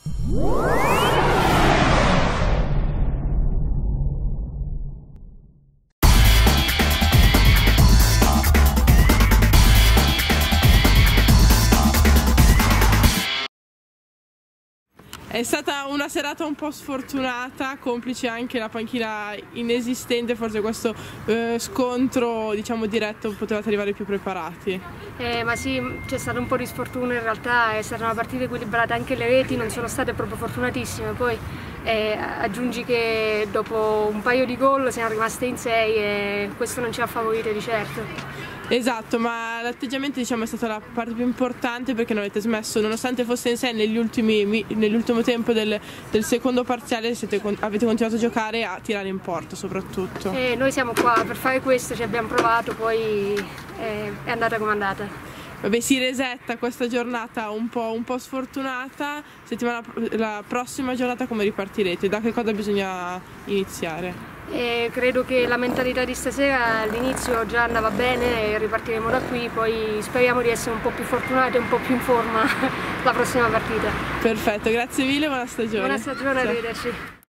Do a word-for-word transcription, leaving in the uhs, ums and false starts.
È stata una serata un po' sfortunata, complice anche la panchina inesistente, forse questo eh, scontro diciamo diretto potevate arrivare più preparati. Eh, ma sì, c'è stato un po' di sfortuna in realtà, è stata una partita equilibrata, anche le reti non sono state proprio fortunatissime, poi eh, aggiungi che dopo un paio di gol siamo rimaste in sei e questo non ci ha favorito di certo. Esatto, ma l'atteggiamento diciamo è stata la parte più importante perché non avete smesso, nonostante fosse in sei negli ultimi, nell'ultimo tempo del, del secondo parziale siete, avete continuato a giocare e a tirare in porta soprattutto. Eh, noi siamo qua per fare questo, ci abbiamo provato, poi eh, è andata come è andata. Vabbè, si resetta questa giornata un po', un po' sfortunata, settimana, la prossima giornata come ripartirete? Da che cosa bisogna iniziare? E credo che la mentalità di stasera all'inizio già andava bene e ripartiremo da qui, poi speriamo di essere un po' più fortunati e un po' più in forma la prossima partita. Perfetto, grazie mille, buona stagione. Buona stagione, arrivederci.